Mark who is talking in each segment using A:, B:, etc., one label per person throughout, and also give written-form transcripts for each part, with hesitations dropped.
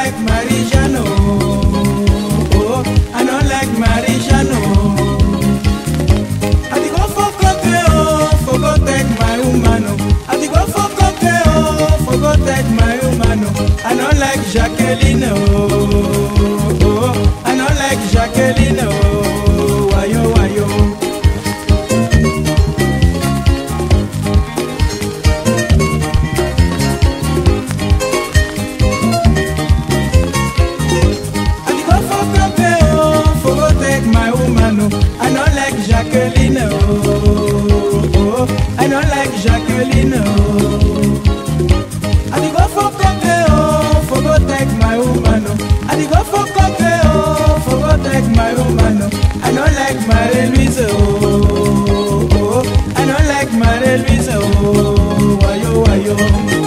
A: like Marijano. Oh, I don't like Marijano. I dey go for country, oh, for go take my woman. I dey go for country, oh, for go take my woman. I don't like Jacqueline, oh, I don't like Jacqueline, oh, wayo, wayo. I dey go for country, oh, for go take my woman. I don't like Jacqueline, oh, I don't like Jacqueline, oh. I dey go for country, oh, for go take my woman. I dey go for country, oh, for go take my woman. I don't like Marie-Louise, oh, I don't like Marie-Louise, oh, wayo, wayo.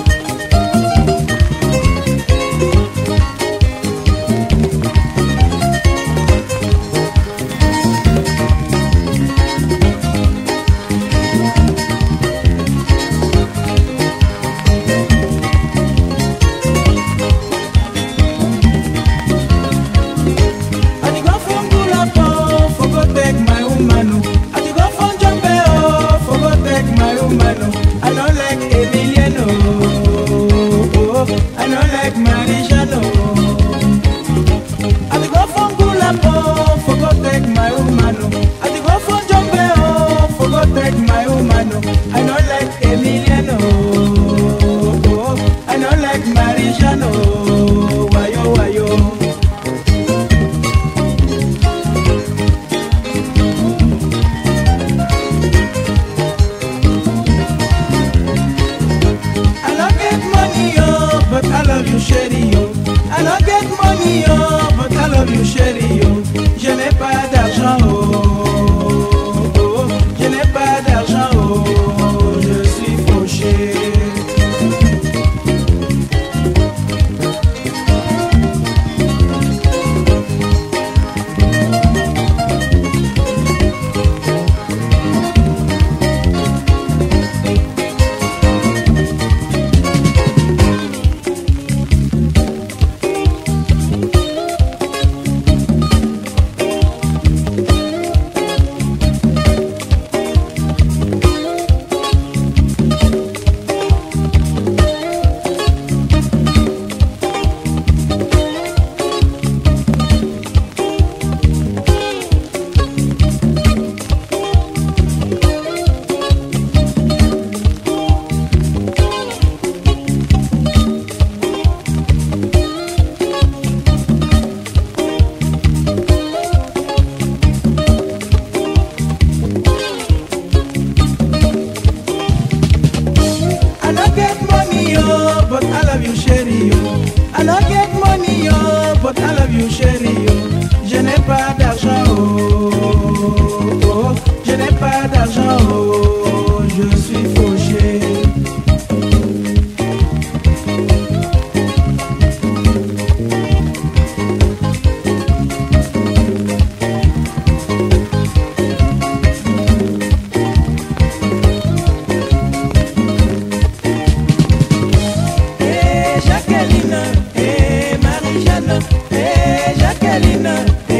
A: Jacqueline,